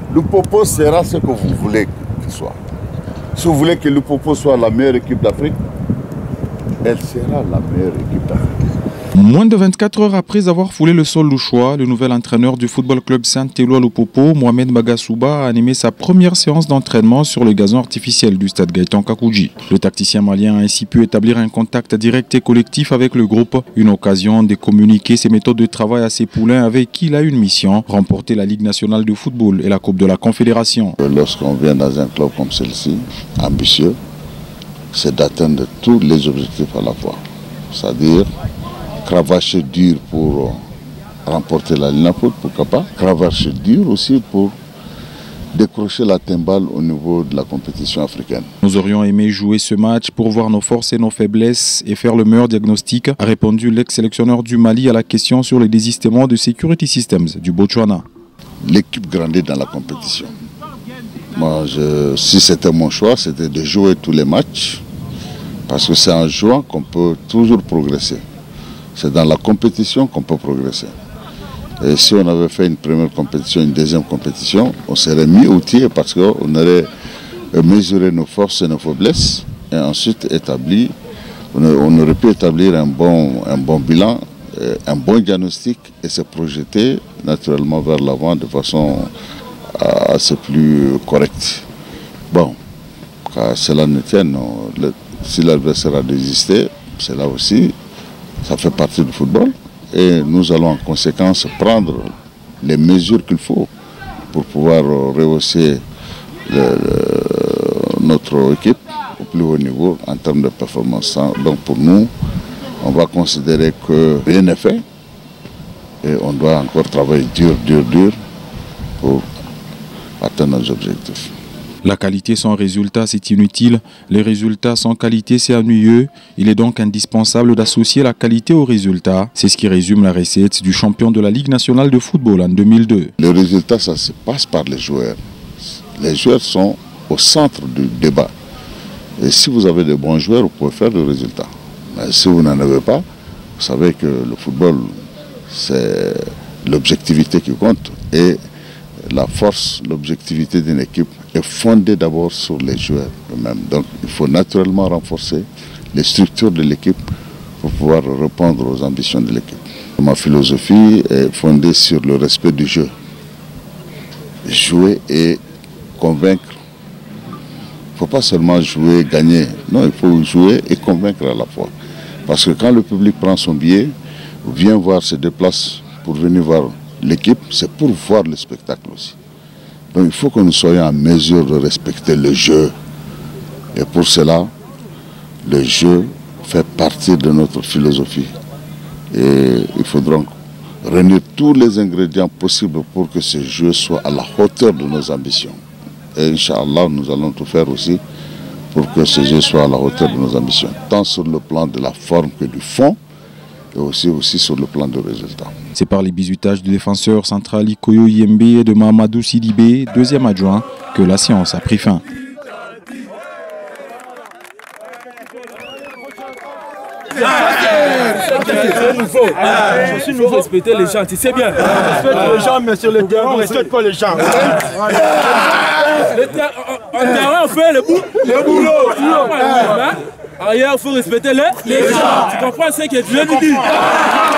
Loupopo sera ce que vous voulez qu'il soit. Si vous voulez que Loupopo soit la meilleure équipe d'Afrique, elle sera la meilleure équipe d'Afrique. Moins de 24 heures après avoir foulé le sol louchois, le nouvel entraîneur du football club Saint-Éloi Loupopo, Mohamed Magasuba, a animé sa première séance d'entraînement sur le gazon artificiel du stade Gaëtan Kakoudji. Le tacticien malien a ainsi pu établir un contact direct et collectif avec le groupe, une occasion de communiquer ses méthodes de travail à ses poulains avec qui il a une mission, remporter la Ligue nationale de football et la Coupe de la Confédération. Lorsqu'on vient dans un club comme celui-ci, ambitieux, c'est d'atteindre tous les objectifs à la fois. C'est-à-dire cravacher dur pour remporter la Ligue nationale, pourquoi pas. Cravacher dur aussi pour décrocher la timbale au niveau de la compétition africaine. Nous aurions aimé jouer ce match pour voir nos forces et nos faiblesses et faire le meilleur diagnostic, a répondu l'ex-sélectionneur du Mali à la question sur les désistements de Security Systems du Botswana. L'équipe grandit dans la compétition. Moi, si c'était mon choix, c'était de jouer tous les matchs, parce que c'est en jouant qu'on peut toujours progresser. C'est dans la compétition qu'on peut progresser. Et si on avait fait une première compétition, une deuxième compétition, on serait mis outillé parce qu'on aurait mesuré nos forces et nos faiblesses et ensuite on aurait pu établir un bon bilan, un bon diagnostic et se projeter naturellement vers l'avant de façon assez plus correcte. Bon, car cela ne tienne, si l'adversaire a désisté, c'est là aussi. Ça fait partie du football et nous allons en conséquence prendre les mesures qu'il faut pour pouvoir rehausser notre équipe au plus haut niveau en termes de performance. Donc pour nous, on va considérer que rien n'est fait et on doit encore travailler dur pour atteindre nos objectifs. La qualité sans résultat, c'est inutile. Les résultats sans qualité, c'est ennuyeux. Il est donc indispensable d'associer la qualité au résultat. C'est ce qui résume la recette du champion de la Ligue nationale de football en 2002. Le résultat, ça se passe par les joueurs. Les joueurs sont au centre du débat. Et si vous avez de bons joueurs, vous pouvez faire le résultat. Mais si vous n'en avez pas, vous savez que le football, c'est l'objectivité qui compte. Et la force, l'objectivité d'une équipe est fondée d'abord sur les joueurs eux-mêmes. Donc il faut naturellement renforcer les structures de l'équipe pour pouvoir répondre aux ambitions de l'équipe. Ma philosophie est fondée sur le respect du jeu. Jouer et convaincre. Il ne faut pas seulement jouer, gagner. Non, il faut jouer et convaincre à la fois. Parce que quand le public prend son billet, vient voir, se déplace pour venir voir l'équipe, c'est pour voir le spectacle aussi. Donc il faut que nous soyons en mesure de respecter le jeu. Et pour cela, le jeu fait partie de notre philosophie. Et il faudra réunir tous les ingrédients possibles pour que ce jeu soit à la hauteur de nos ambitions. Et Inch'Allah, nous allons tout faire aussi pour que ce jeu soit à la hauteur de nos ambitions, tant sur le plan de la forme que du fond, et aussi sur le plan de résultat. C'est par les bizutages du défenseur central Ikoyo Yembe et de Mahamadou Sidibé, deuxième adjoint, que la séance a pris fin. Je suis nouveau, respecter les gens, tu sais bien. Respecte les gens, mais sur le terrain, on ne respecte pas les gens. En terrain, on fait le boulot. Ailleurs, il faut respecter les gens. Tu comprends ce que je viens de dire?